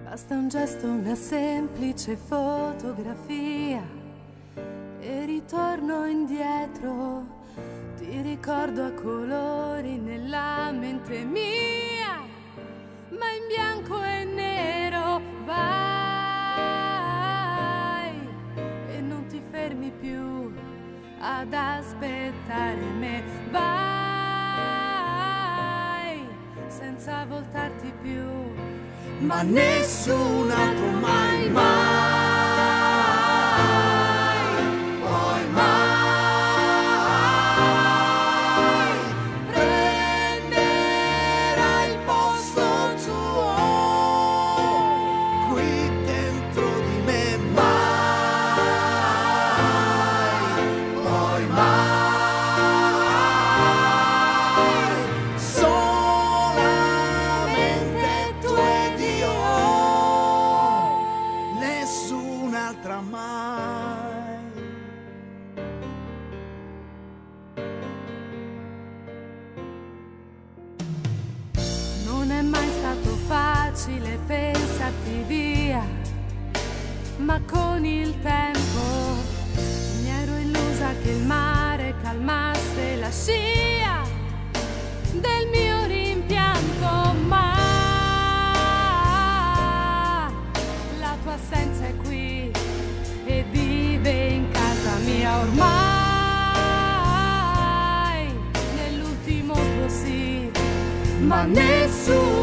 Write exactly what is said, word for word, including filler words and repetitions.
Basta un gesto, una semplice fotografia e ritorno indietro. Ti ricordo a colori nella mente mia, ma in bianco e nero. Vai e non ti fermi più ad aspettare me. Vai senza voltarti più, ma nessun altro mai, mai, poi mai prenderà il posto tuo qui dentro di me, mai, poi mai, solamente tu ed io, nessun'altra mai. non è mai stato facile pensarti via, ma con il tempo mi ero illusa che il mare calmasse la scia del mio rimpianto, ma la tua assenza è qui e vive in casa mia ormai, nell'ultimo tuo sì, ma nessuno